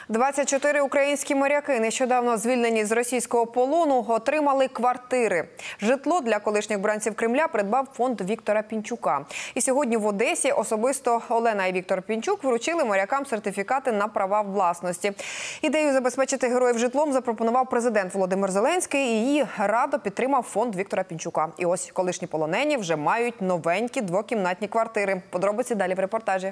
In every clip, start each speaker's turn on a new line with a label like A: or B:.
A: 24 українські моряки, нещодавно звільнені з російського полону, отримали квартири. Житло для колишніх бранців Кремля придбав фонд Віктора Пінчука. І сьогодні в Одесі особисто Олена і Віктор Пінчук вручили морякам сертифікати на права власності. Ідею забезпечити героїв житлом запропонував президент Володимир Зеленський, і її радо підтримав фонд Віктора Пінчука. І ось колишні полонені вже мають новенькі двокімнатні квартири. Подробиці далі в репортажі.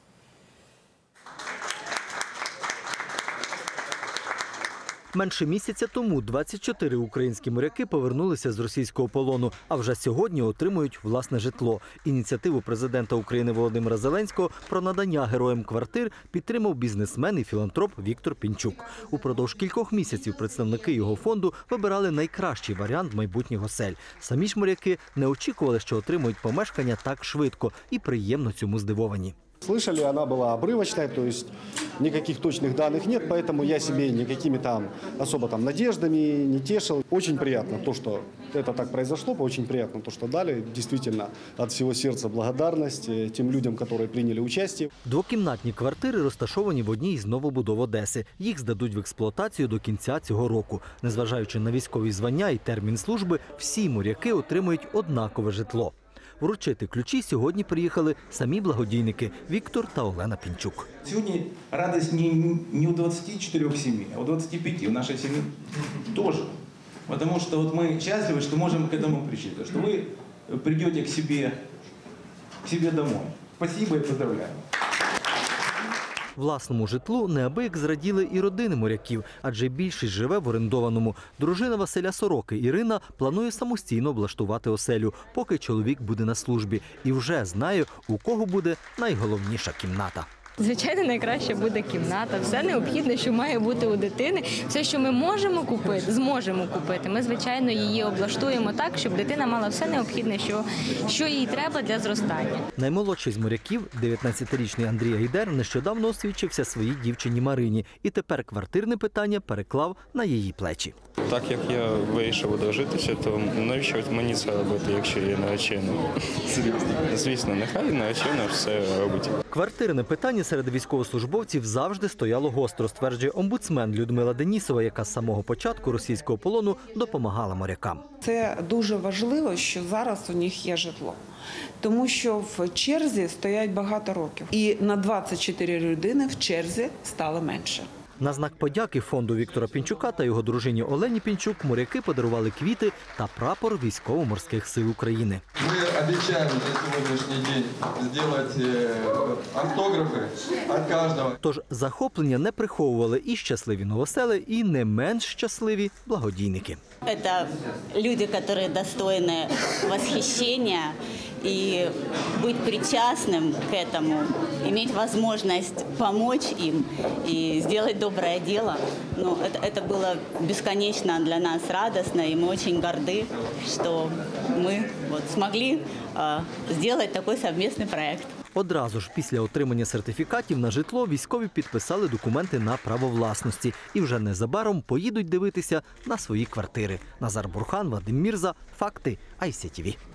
B: Менше місяця тому 24 українські моряки повернулися з російського полону, а вже сьогодні отримують власне житло. Ініціативу президента України Володимира Зеленського про надання героям квартир підтримав бізнесмен і філантроп Віктор Пінчук. Упродовж кількох місяців представники його фонду вибирали найкращий варіант майбутніх осель. Самі ж моряки не очікували, що отримують помешкання так швидко, і приємно цьому здивовані.
C: Слышали, она была обрывочной, то есть никаких точных данных нет, поэтому я себе никакими там особо там надеждами не тешил. Очень приятно то, что это так произошло, очень приятно то, что дали. Действительно, от всего сердца благодарность тем людям, которые приняли участие.
B: Двокімнатні квартири розташовані в одній із новобудов Одеси. Їх здадуть в експлуатацію до кінця цього року. Незважаючи на військові звання і термін служби, всі моряки отримують однакове житло. Вручити ключі сьогодні приїхали самі благодійники Віктор та Олена Пінчук.
D: Сьогодні радість не у 24 сімей, а у 25. У нашої сім'ї теж. Тому що ми щасливі, що можемо к этому прийти. Що ви прийдете к себе домой. Спасибо і поздравляю.
B: Власному житлу неабияк зраділи і родини моряків, адже більшість живе в орендованому. Дружина Василя Сороки Ірина планує самостійно облаштувати оселю, поки чоловік буде на службі. І вже знає, у кого буде найголовніша кімната.
E: Звичайно, найкраще буде кімната. Все необхідне, що має бути у дитини. Все, що ми можемо купити, зможемо купити. Ми, звичайно, її облаштуємо так, щоб дитина мала все необхідне, що їй треба для зростання.
B: Наймолодший з моряків, 19-річний Андрій Гайдер, нещодавно освідчився своїй дівчині Марині. І тепер квартирне питання переклав на її плечі.
F: Так як я вирішив одружитися, то навіщо мені це робити, якщо є наречена? Звісно, нехай наречена все робить.
B: Квартирне питання серед військовослужбовців завжди стояло гостро, стверджує омбудсмен Людмила Денісова, яка з самого початку російського полону допомагала морякам.
G: Це дуже важливо, що зараз у них є житло. Тому що в черзі стоять багато років. І на 24 людини в черзі стало менше.
B: На знак подяки фонду Віктора Пінчука та його дружині Олені Пінчук моряки подарували квіти та прапор Військово-морських сил України.
H: Ми обіцяємо на сьогоднішній день зробити автографи від кожного.
B: Тож захоплення не приховували і щасливі новосели, і не менш щасливі благодійники.
I: Це люди, які достойні восхищення. И быть причастным к этому, иметь возможность помочь им и сделать доброе дело, ну, это было бесконечно для нас радостно, и мы очень горды, что мы смогли сделать такой совместный проект.
B: Одразу ж після отримання сертифікатів на житло військові підписали документи на право власності і вже незабаром поїдуть дивитися на свої квартири. Назар Бурхан, Вадим Мірза, Факти, ICTV.